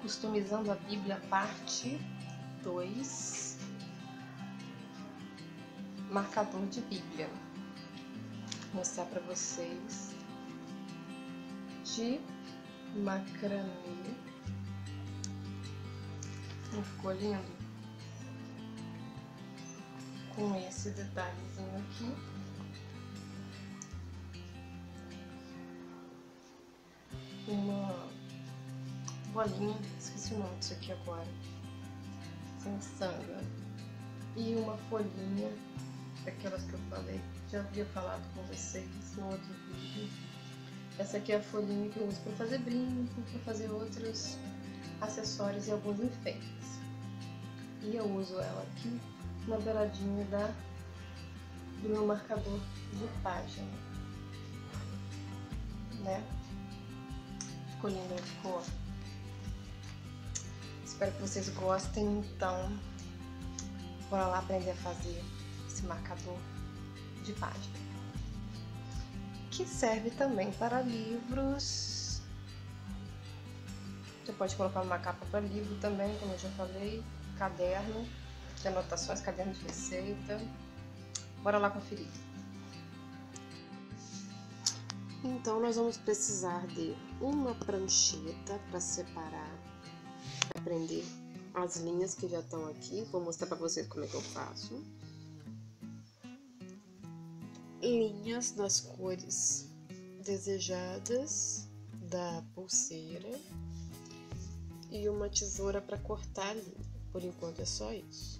Customizando a Bíblia, parte 2, marcador de Bíblia. Vou mostrar para vocês de macramê. Não ficou lindo? Com esse detalhezinho aqui. Uma bolinha, esqueci o nome disso aqui agora, sem sanga. E uma folhinha, daquelas que eu falei, já havia falado com vocês no outro vídeo. Essa aqui é a folhinha que eu uso para fazer brinco, para fazer outros acessórios e alguns enfeites. E eu uso ela aqui na beiradinha do meu marcador de página, né? Ficou lindo, ficou? Espero que vocês gostem, então bora lá aprender a fazer esse marcador de página, que serve também para livros. Você pode colocar uma capa para livro também, como eu já falei, caderno de anotações, caderno de receita. Bora lá conferir. Então nós vamos precisar de uma prancheta para separar, para prender as linhas que já estão aqui. Vou mostrar para vocês como é que eu faço. Linhas das cores desejadas da pulseira e uma tesoura para cortar a linha. Por enquanto é só isso.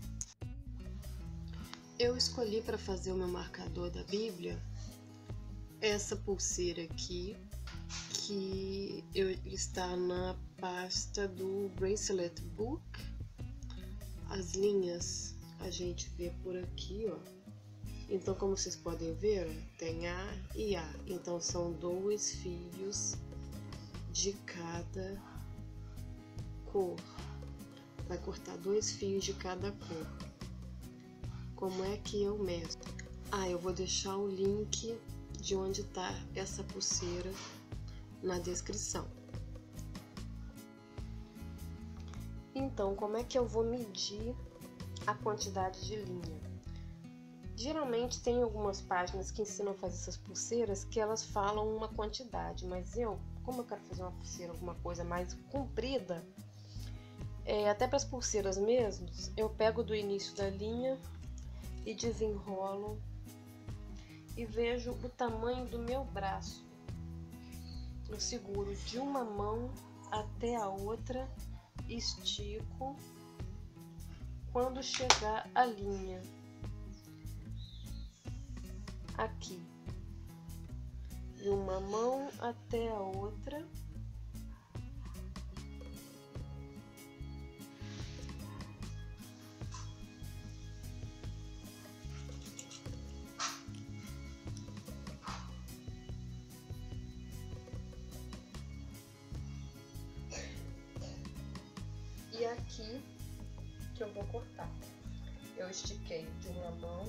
Eu escolhi para fazer o meu marcador da Bíblia essa pulseira aqui, que está na pasta do Bracelet Book. As linhas a gente vê por aqui, ó. Então, como vocês podem ver, tem A e A. Então, são 2 fios de cada cor. Vai cortar 2 fios de cada cor. Como é que eu meço? Eu vou deixar o link de onde está essa pulseira na descrição. Então, como é que eu vou medir a quantidade de linha? Geralmente tem algumas páginas que ensinam a fazer essas pulseiras que elas falam uma quantidade, mas como eu quero fazer uma pulseira, alguma coisa mais comprida, até para as pulseiras mesmo, eu pego do início da linha e desenrolo e vejo o tamanho do meu braço. Eu seguro de uma mão até a outra, estico. Quando chegar a linha aqui, de uma mão até a outra, e aqui que eu vou cortar. Eu estiquei de uma mão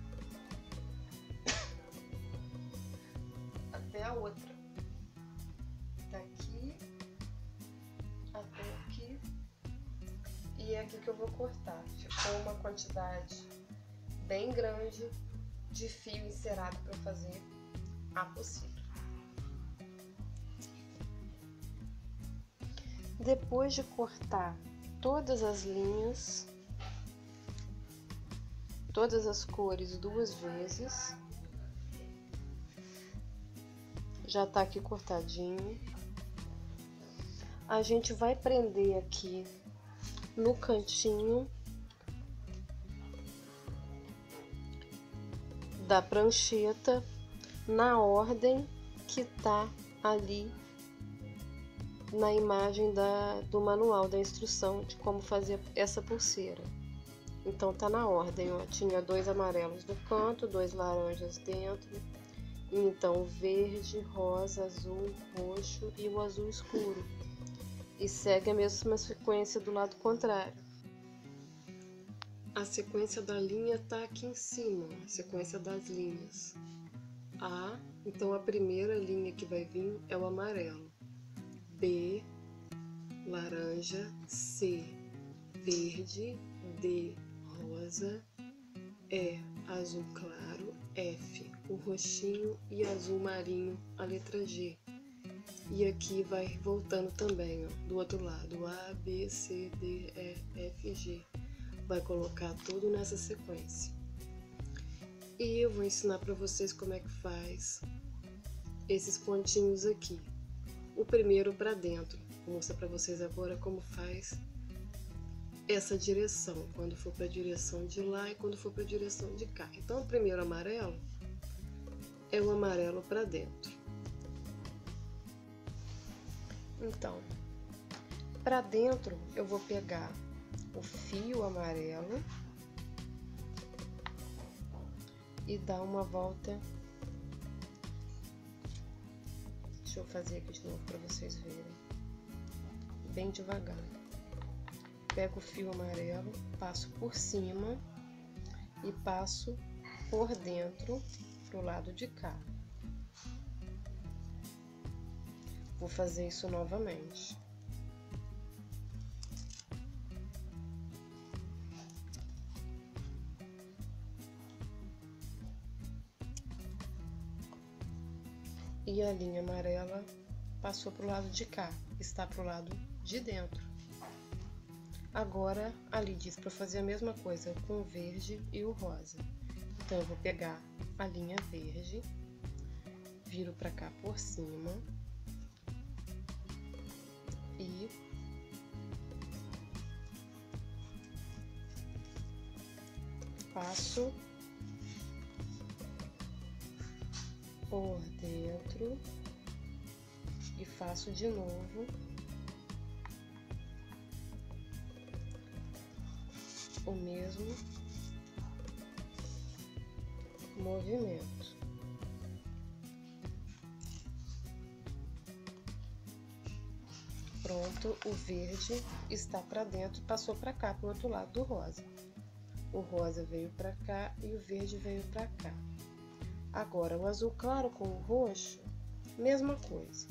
até a outra, daqui até aqui, e é aqui que eu vou cortar. Ficou uma quantidade bem grande de fio encerado para fazer a pulseira. Depois de cortar todas as linhas, todas as cores 2 vezes, já tá aqui cortadinho. A gente vai prender aqui no cantinho da prancheta, na ordem que tá ali na imagem do manual da instrução de como fazer essa pulseira. Então tá na ordem, ó. Tinha 2 amarelos no canto, 2 laranjas dentro, então verde, rosa, azul, roxo e o azul escuro. E segue a mesma sequência do lado contrário. A sequência da linha tá aqui em cima, a sequência das linhas. Então a primeira linha que vai vir é o amarelo. B, laranja, C, verde, D, rosa, E, azul claro, F, o roxinho e azul marinho, a letra G. E aqui vai voltando também, ó, do outro lado, A, B, C, D, E, F, G. Vai colocar tudo nessa sequência. E eu vou ensinar para vocês como é que faz esses pontinhos aqui. O primeiro para dentro. Vou mostrar para vocês agora como faz essa direção, quando for para a direção de lá e quando for para a direção de cá. Então, o primeiro amarelo é o amarelo para dentro. Então, para dentro eu vou pegar o fio amarelo e dar uma volta. Deixa eu fazer aqui de novo para vocês verem, bem devagar. Pego o fio amarelo, passo por cima e passo por dentro pro lado de cá. Vou fazer isso novamente. E a linha amarela passou pro lado de cá, está pro lado de dentro. Agora, ali diz para fazer a mesma coisa com o verde e o rosa. Então, eu vou pegar a linha verde, viro para cá por cima e passo por dentro e faço de novo o mesmo movimento. Pronto, o verde está para dentro, passou para cá, para o outro lado do rosa. O rosa veio para cá e o verde veio para cá. Agora, o azul claro com o roxo, mesma coisa.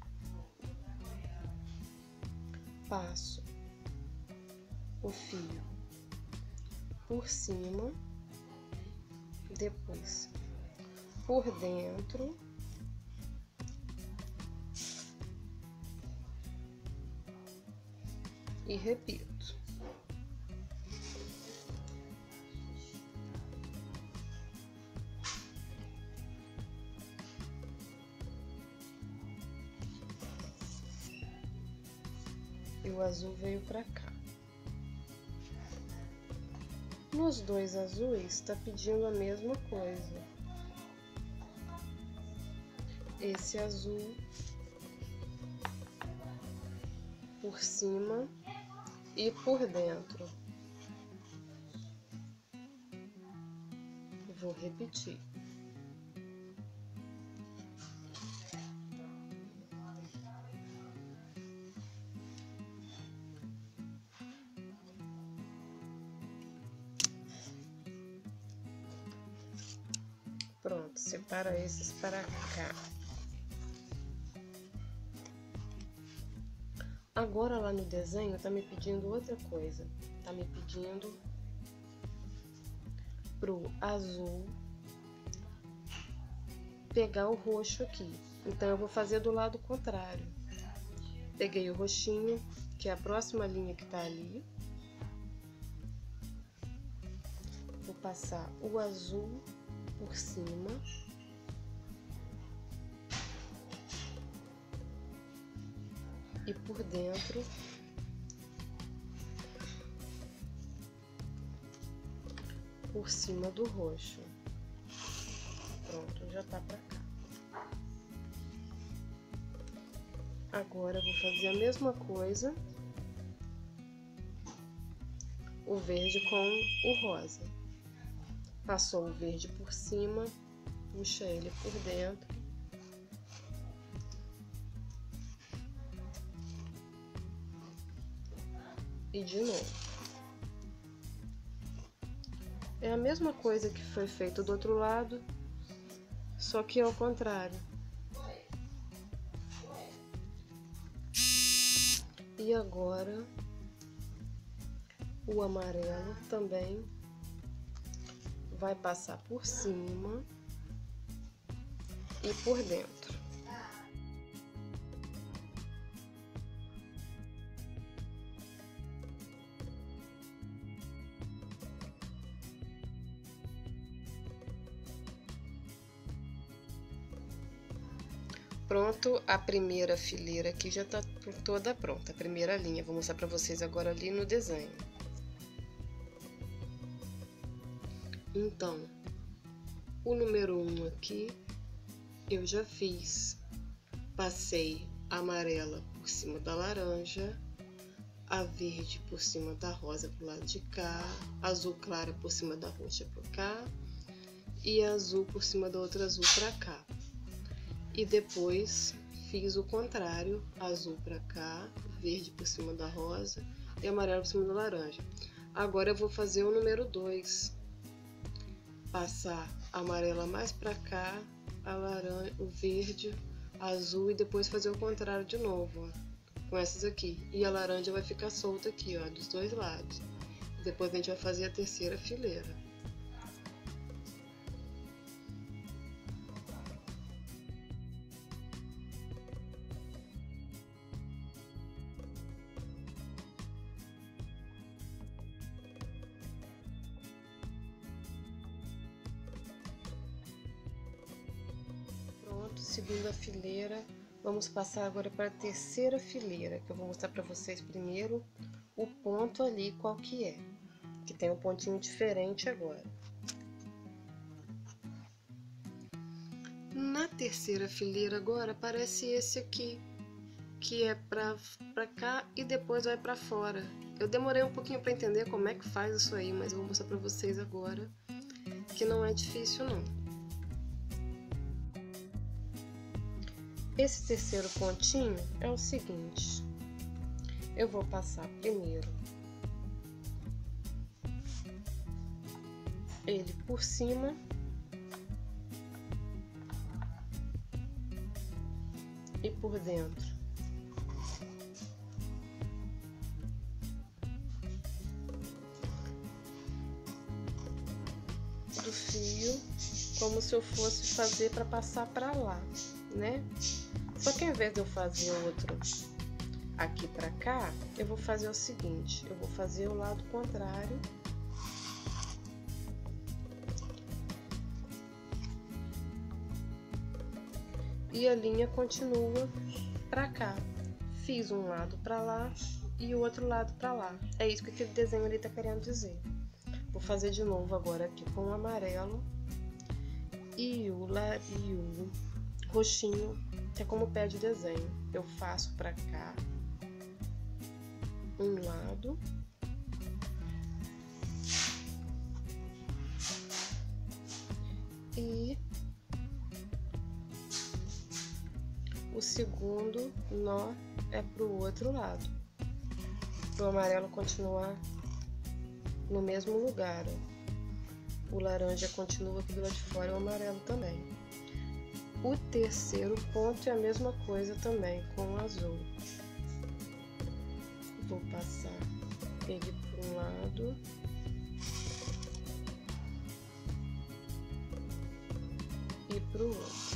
Passo o fio por cima, depois por dentro e repito. E o azul veio para cá. Nos dois azuis está pedindo a mesma coisa. Esse azul por cima e por dentro. Vou repetir. Pronto, separa esses para cá. Agora lá no desenho tá me pedindo outra coisa. Tá me pedindo pro azul pegar o roxo aqui. Então eu vou fazer do lado contrário. Peguei o roxinho, que é a próxima linha que tá ali. Vou passar o azul por cima e por dentro por cima do roxo. Pronto, já tá pra cá. Agora eu vou fazer a mesma coisa, o verde com o rosa. Passou o verde por cima, puxa ele por dentro e de novo. É a mesma coisa que foi feito do outro lado, só que ao contrário. E agora o amarelo também vai passar por cima e por dentro. Pronto, a primeira fileira aqui já tá toda pronta, a primeira linha. Vou mostrar para vocês agora ali no desenho. Então, o número 1 aqui eu já fiz. Passei a amarela por cima da laranja, a verde por cima da rosa pro lado de cá, azul clara por cima da roxa para cá e azul por cima da outra azul para cá. E depois fiz o contrário, azul para cá, verde por cima da rosa e amarelo por cima da laranja. Agora eu vou fazer o número 2. Passar a amarela mais para cá, a laranja, o verde, azul e depois fazer o contrário de novo, ó, com essas aqui. E a laranja vai ficar solta aqui, ó, dos dois lados. Depois a gente vai fazer a terceira fileira. Segunda fileira, vamos passar agora para a terceira fileira, que eu vou mostrar para vocês primeiro o ponto ali, qual que é, que tem um pontinho diferente agora. Na terceira fileira agora aparece esse aqui, que é para cá e depois vai para fora. Eu demorei um pouquinho para entender como é que faz isso aí, mas eu vou mostrar para vocês agora, que não é difícil não. Esse terceiro pontinho é o seguinte, eu vou passar primeiro ele por cima e por dentro. Do fio, como se eu fosse fazer para passar para lá, né? Só que ao invés de eu fazer outro aqui pra cá, eu vou fazer o seguinte, eu vou fazer o lado contrário. E a linha continua pra cá. Fiz um lado pra lá e o outro lado pra lá. É isso que aquele desenho ali tá querendo dizer. Vou fazer de novo agora aqui com o amarelo e o roxinho, que é como pede o desenho. Eu faço pra cá um lado e o segundo nó é pro outro lado, pro amarelo continuar no mesmo lugar, ó. O laranja continua aqui do lado de fora e o amarelo também. O terceiro ponto é a mesma coisa também, com o azul. Vou passar ele para um lado e para o outro.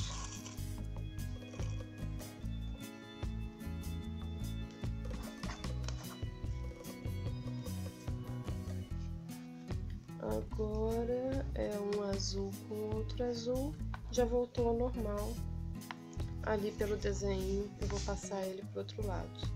Agora é um azul com outro azul. Já voltou ao normal. Ali pelo desenho eu vou passar ele pro outro lado.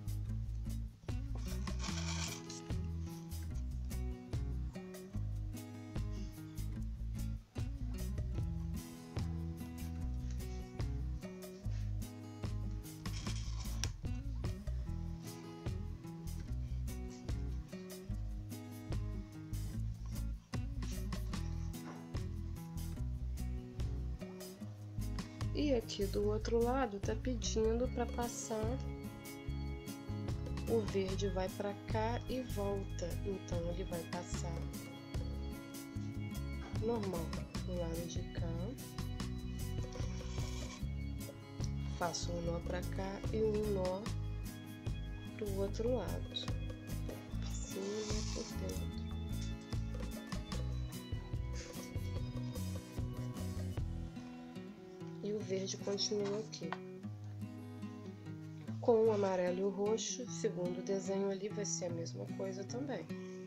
E aqui do outro lado tá pedindo para passar, o verde vai para cá e volta, então ele vai passar normal do lado de cá, faço um nó para cá e um nó para o outro lado, por cima e por dentro. E o verde continua aqui. Com o amarelo e o roxo, segundo o desenho ali, vai ser a mesma coisa também.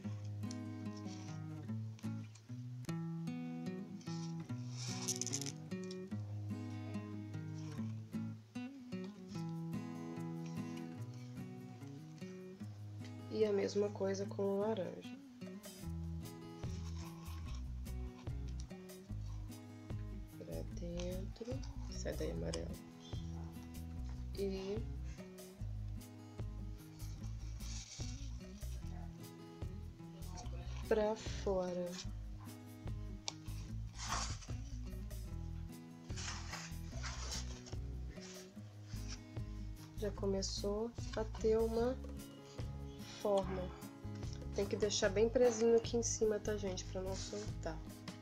E a mesma coisa com o laranja. Pra dentro, sai daí amarelo. E pra fora. Já começou a ter uma forma. Tem que deixar bem presinho aqui em cima, tá, gente? Pra não soltar.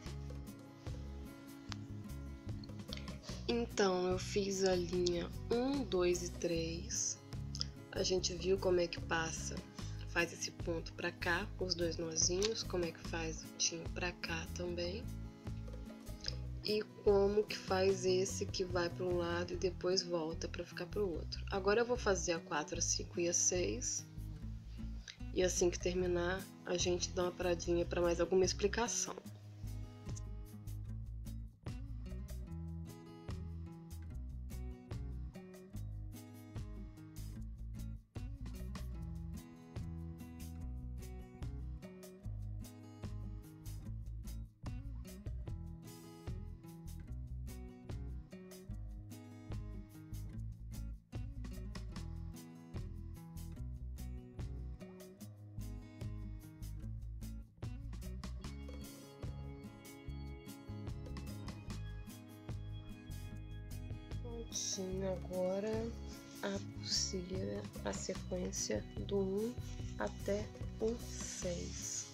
Então, eu fiz a linha 1, 2 e 3. A gente viu como é que passa, faz esse ponto pra cá, os dois nozinhos, como é que faz o tinho pra cá também. E como que faz esse que vai para um lado e depois volta para ficar para o outro. Agora eu vou fazer a 4, a 5 e a 6. E assim que terminar, a gente dá uma paradinha para mais alguma explicação. Prontinho, agora a pulseira, a sequência do 1 até o 6.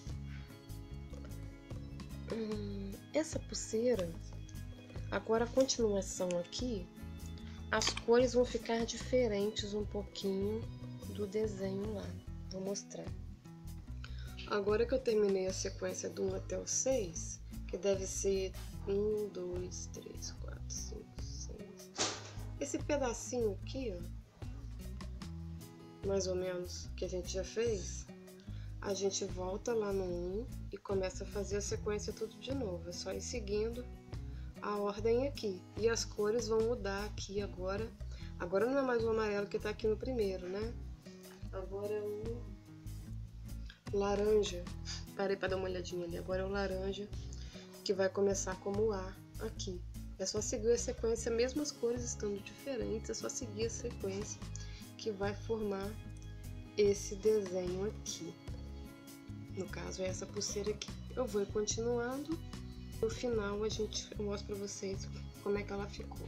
Essa pulseira, agora a continuação aqui, as cores vão ficar diferentes um pouquinho do desenho lá. Vou mostrar. Agora que eu terminei a sequência do 1 até o 6, que deve ser 1, 2, 3, 4, 5, 6. Esse pedacinho aqui, ó, mais ou menos, que a gente já fez, a gente volta lá no 1 e começa a fazer a sequência tudo de novo. É só ir seguindo a ordem aqui. E as cores vão mudar aqui agora. Agora não é mais o amarelo que tá aqui no primeiro, né? Agora é o laranja. Parei para dar uma olhadinha ali. Agora é o laranja que vai começar como A aqui. É só seguir a sequência, mesmo as cores estando diferentes, é só seguir a sequência que vai formar esse desenho aqui. No caso é essa pulseira aqui. Eu vou continuando. No final eu mostro pra vocês como é que ela ficou.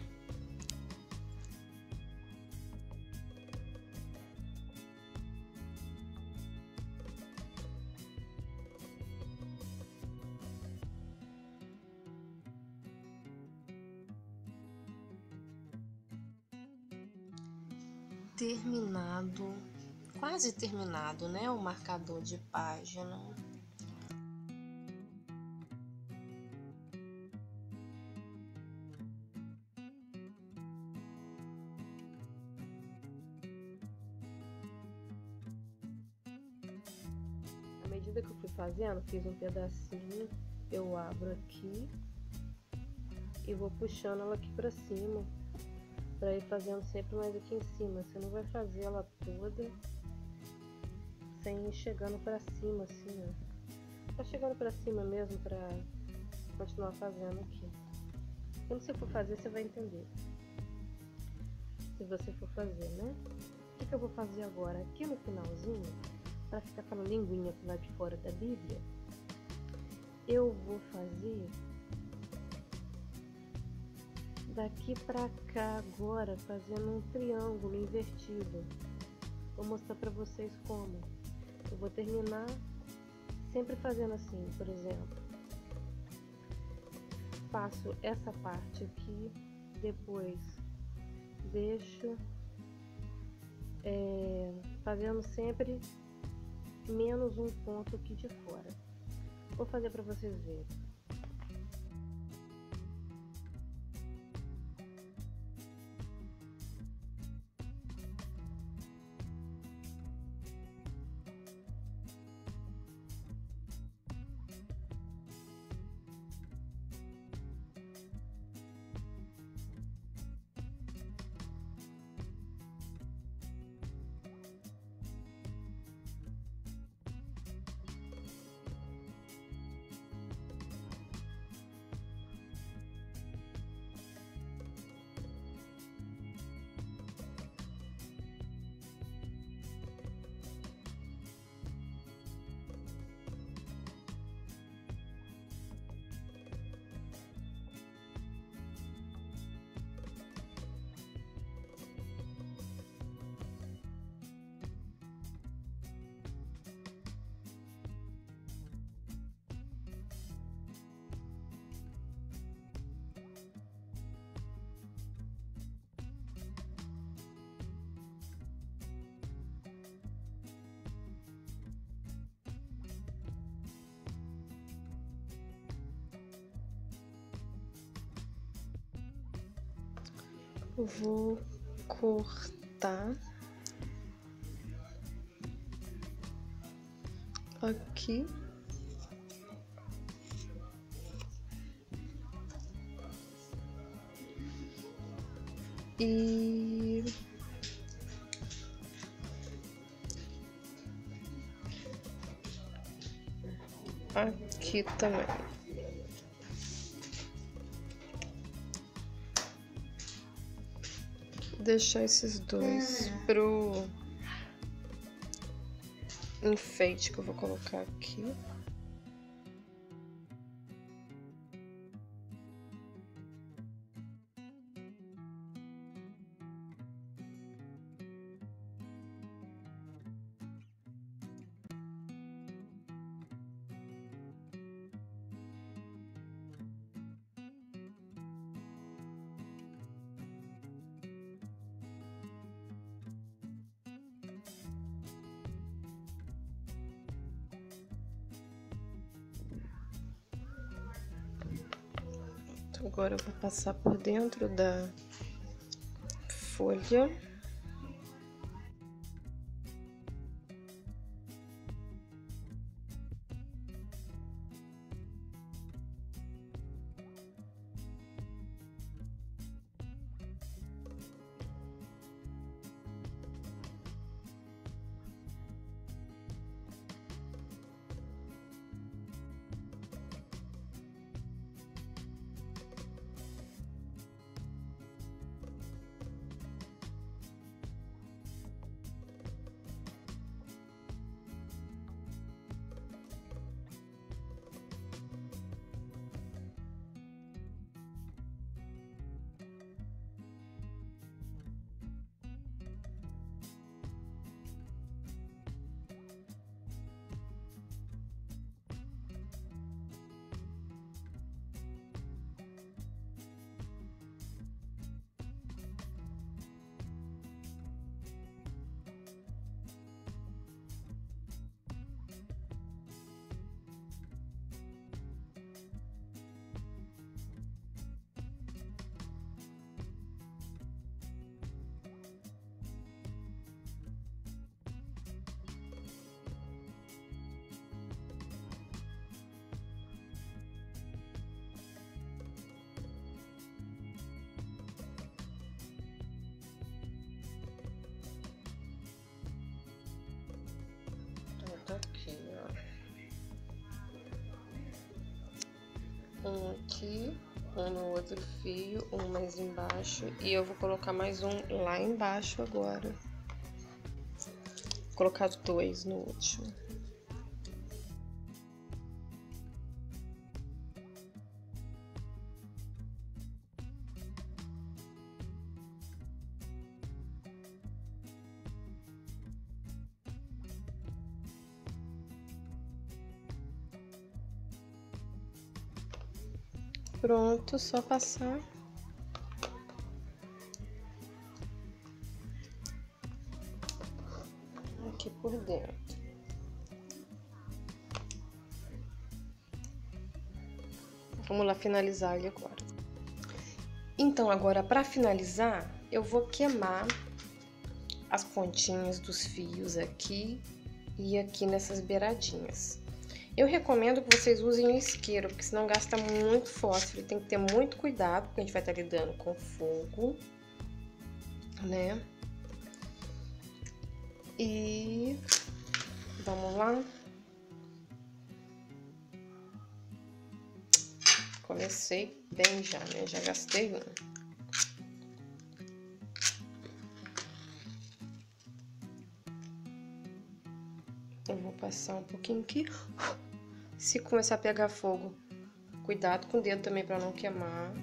Terminado, quase terminado, né? O marcador de página. À medida que eu fui fazendo, fiz um pedacinho, eu abro aqui e vou puxando ela aqui pra cima, pra ir fazendo sempre mais aqui em cima. Você não vai fazer ela toda sem ir chegando pra cima, assim, ó. Tá chegando pra cima mesmo pra continuar fazendo aqui. Quando você for fazer, você vai entender. Se você for fazer, né? O que eu vou fazer agora? Aqui no finalzinho, para ficar aquela linguinha pro lado de fora da Bíblia, eu vou fazer daqui pra cá agora, fazendo um triângulo invertido. Vou mostrar pra vocês como. Eu vou terminar sempre fazendo assim, por exemplo. Faço essa parte aqui, depois deixo fazendo sempre menos um ponto aqui de fora. Vou fazer para vocês verem. Eu vou cortar aqui. E aqui também. Deixar esses dois pro enfeite que eu vou colocar aqui. Agora eu vou passar por dentro da folha. Aqui, ó. Um aqui, um no outro fio, um mais embaixo. E eu vou colocar mais um lá embaixo agora. Vou colocar dois no último. Pronto, só passar. por dentro. Vamos lá finalizar ele agora. Então, agora para finalizar, eu vou queimar as pontinhas dos fios aqui e aqui nessas beiradinhas. Eu recomendo que vocês usem o isqueiro, porque senão gasta muito fósforo. Tem que ter muito cuidado, porque a gente vai estar lidando com fogo, né? E vamos lá. Comecei bem já, né? Já gastei um. Eu vou passar um pouquinho aqui. Se começar a pegar fogo, cuidado com o dedo também para não queimar.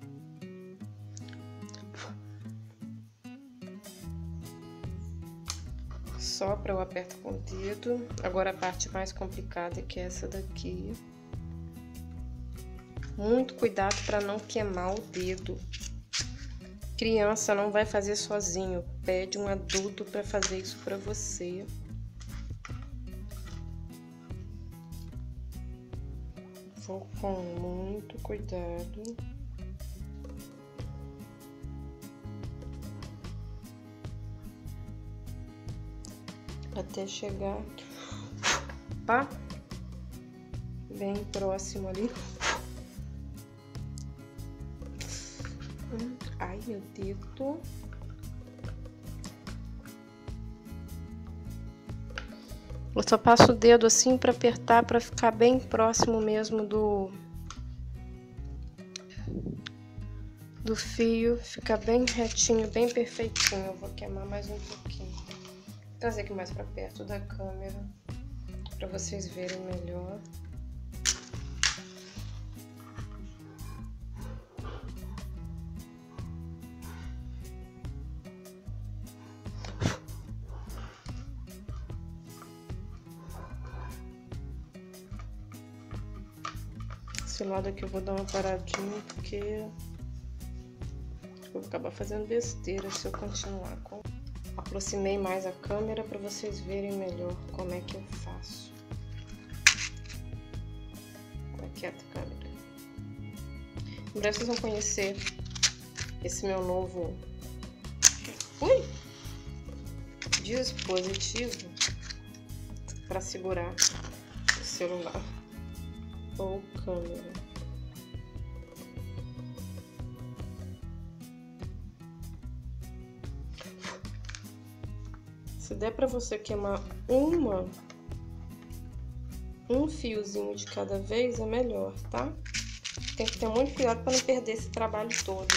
Sopra ou aperta com o dedo. Agora a parte mais complicada, que é essa daqui. Muito cuidado para não queimar o dedo. Criança não vai fazer sozinho. Pede um adulto para fazer isso para você. Vou com muito cuidado. Até chegar, tá? Bem próximo ali. Ai, meu dedo. Eu só passo o dedo assim para apertar, para ficar bem próximo mesmo do fio, ficar bem retinho, bem perfeitinho. Eu vou queimar mais um pouquinho. Vou trazer aqui mais para perto da câmera, para vocês verem melhor. Esse lado aqui eu vou dar uma paradinha, porque eu vou acabar fazendo besteira se eu continuar com... Aproximei mais a câmera para vocês verem melhor como é que eu faço. Aqui a câmera. Em breve vocês vão conhecer esse meu novo dispositivo para segurar o celular ou câmera. Se der para você queimar um fiozinho de cada vez, é melhor, tá? Tem que ter muito cuidado para não perder esse trabalho todo.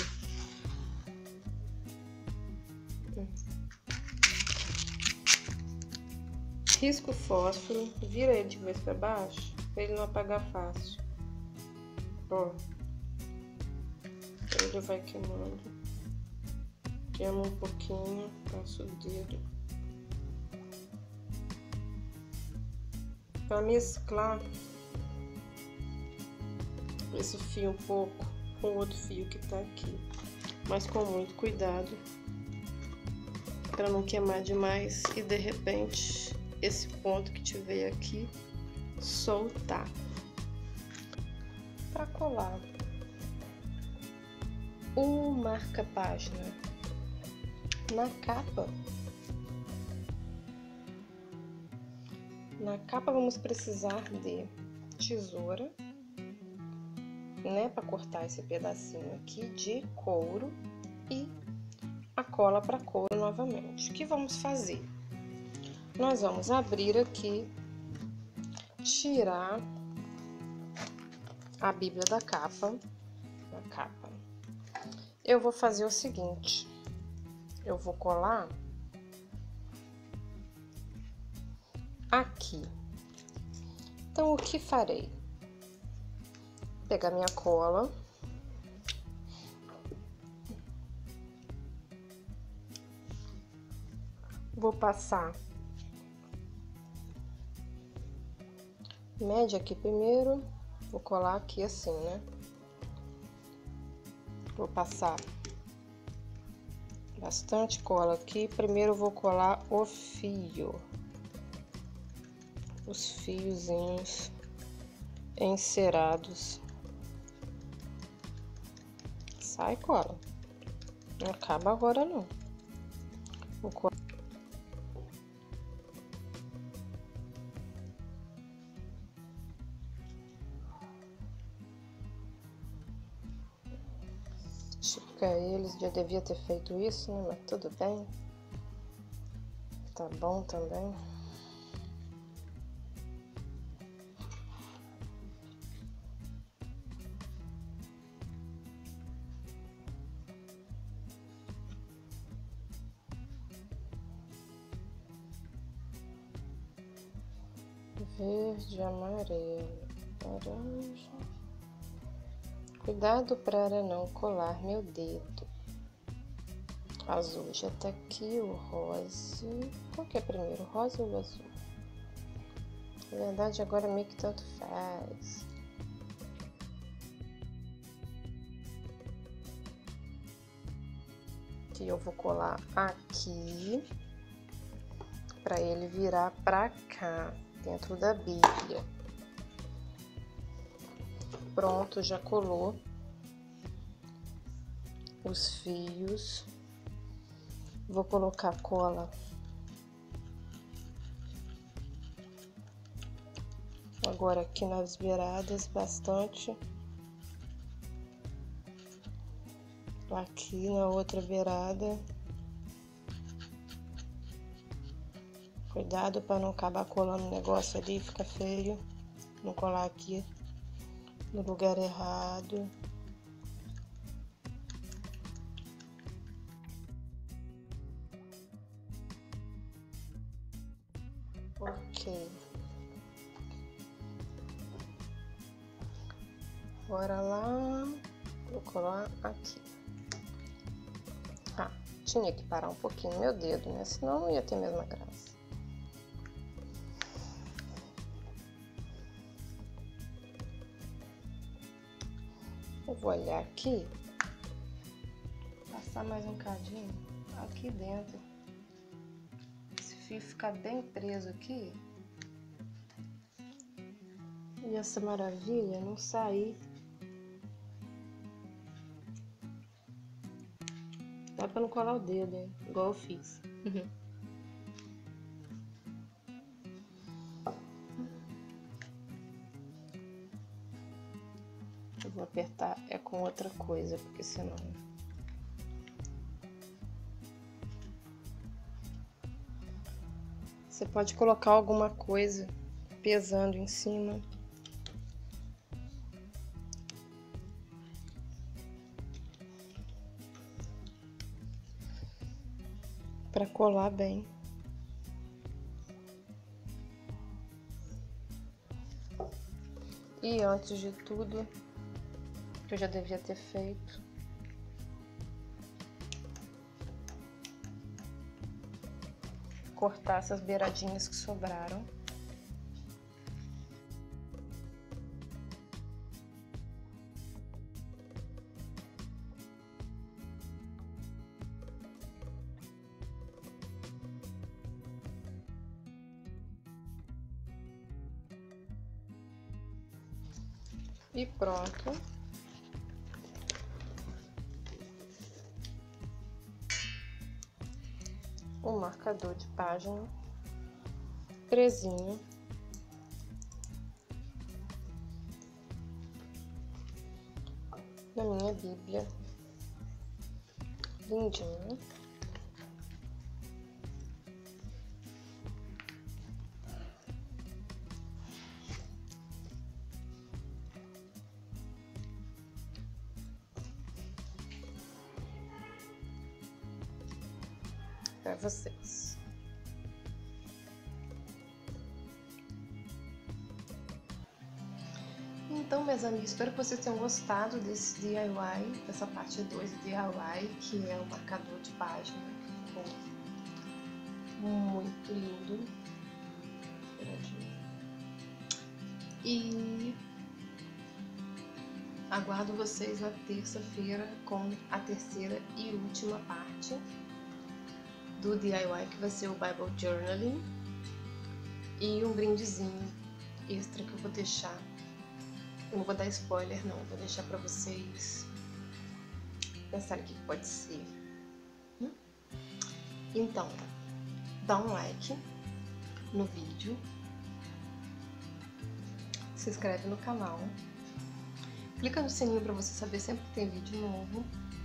Risca o fósforo, vira ele de vez para baixo, para ele não apagar fácil. Ó, ele vai queimando. Queima um pouquinho, passo o dedo. Para mesclar esse fio um pouco com o outro fio que tá aqui, mas com muito cuidado para não queimar demais e de repente esse ponto que tiver aqui soltar. Para colar o marca-página na capa. Na capa vamos precisar de tesoura, né, para cortar esse pedacinho aqui de couro e a cola para couro novamente. O que vamos fazer? Nós vamos abrir aqui, tirar a Bíblia da capa. Eu vou fazer o seguinte, eu vou colar aqui. Então, o que farei? Pegar minha cola, vou passar média aqui primeiro, vou colar aqui assim, né? Vou passar bastante cola aqui. Primeiro eu vou colar o fio. os fiozinhos encerados. Sai, cola. Não acaba agora, não. Esticar eles, já devia ter feito isso, né? Mas tudo bem. Tá bom também. Verde, amarelo, laranja. Cuidado para não colar meu dedo. Azul já tá aqui, o rosa. Qual que é primeiro, o rosa ou o azul? Na verdade, agora meio que tanto faz. Que eu vou colar aqui para ele virar para cá, dentro da Bíblia. Pronto, já colou os fios. Vou colocar cola agora aqui nas beiradas, bastante. Aqui na outra beirada. Cuidado para não acabar colando o negócio ali, fica feio. Não colar aqui no lugar errado. Ok. Bora lá. Vou colar aqui. Ah, tinha que parar um pouquinho meu dedo, né? Senão não ia ter a mesma graça. Eu vou olhar aqui. Passar mais um cadinho aqui dentro. Esse fio ficar bem preso aqui. E essa maravilha não sair. Dá pra não colar o dedo, hein? Igual eu fiz. Eu vou apertar com outra coisa, porque senão... Você pode colocar alguma coisa pesando em cima. Para colar bem. E antes de tudo, que eu já devia ter feito, cortar essas beiradinhas que sobraram. E pronto. O marcador de página presinho. Na minha Bíblia. Lindinho. Para vocês. Então, meus amigos, espero que vocês tenham gostado desse DIY, dessa parte 2 do DIY, que é o marcador de página. Ficou muito lindo. E aguardo vocês na terça-feira com a terceira e última parte do DIY, que vai ser o Bible Journaling. e um brindezinho extra que eu vou deixar. Eu não vou dar spoiler não, vou deixar pra vocês pensarem o que pode ser. Então, dá um like no vídeo, se inscreve no canal, clica no sininho para você saber sempre que tem vídeo novo.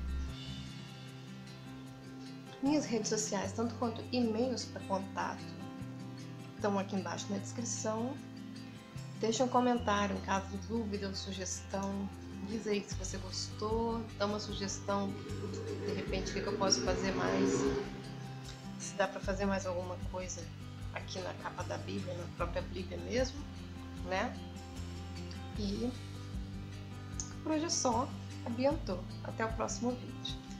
Minhas redes sociais, tanto quanto e-mails para contato, estão aqui embaixo na descrição. Deixa um comentário em caso de dúvida ou sugestão. Diz aí se você gostou, dá uma sugestão, de repente o que eu posso fazer mais, se dá para fazer mais alguma coisa aqui na capa da Bíblia, na própria Bíblia mesmo, né? E por hoje é só. Abiantou. Até o próximo vídeo.